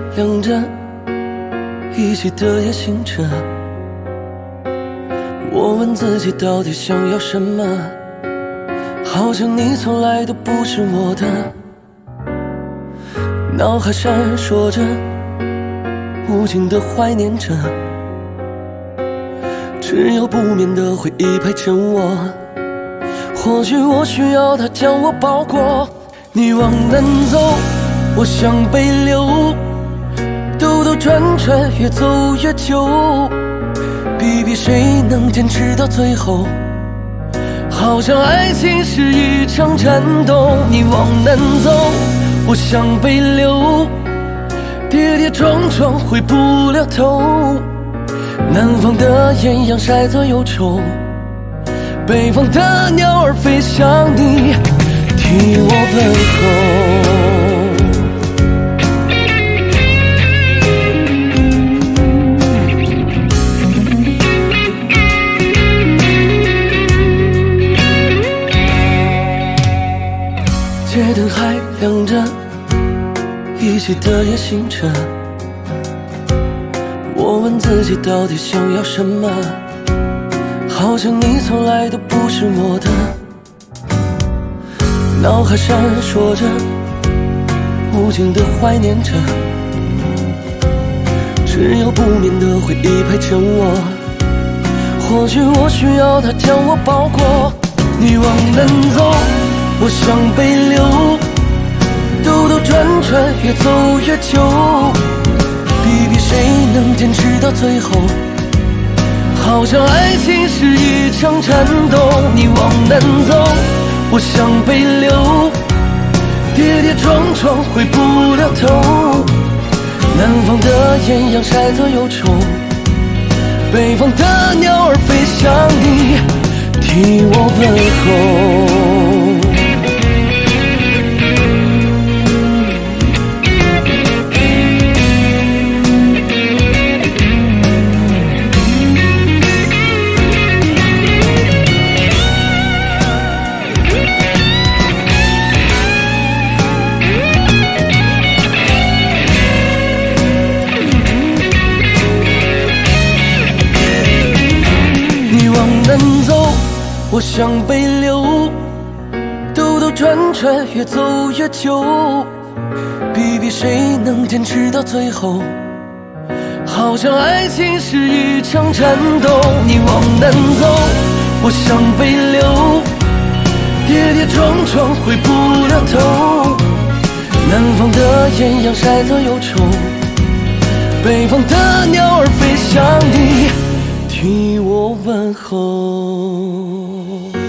亮着，依稀的也醒着。我问自己到底想要什么，好像你从来都不是我的。脑海闪烁着，无尽的怀念着，只有不眠的回忆陪着我。或许我需要它将我包裹。你往南走，我向北流，兜兜转转，越走越久。比比谁能坚持到最后，好像爱情是一场战斗。你往南走，我向北流，跌跌撞撞回不了头。南方的艳阳晒作忧愁，北方的鸟儿飞向你，替我问候。街灯还亮着，依稀的也醒着。我问自己到底想要什么，好像你从来都不是我的。脑海闪烁着，无尽的怀念着，只有不眠的回忆陪着我。或许我需要它将我包裹。你往南走，我向北流，兜兜转转，越走越久。比比谁能坚持到最后，好像爱情是一场战斗。你往南走，我向北流，跌跌撞撞回不了头。南方的艳阳晒作忧愁，北方的鸟儿飞向你，替我问候。我向北流，兜兜转转，越走越久。比比谁能坚持到最后，好像爱情是一场战斗。你往南走，我向北流，跌跌撞撞回不了头。南方的艳阳晒作忧愁，北方的鸟儿飞向你，替我问候。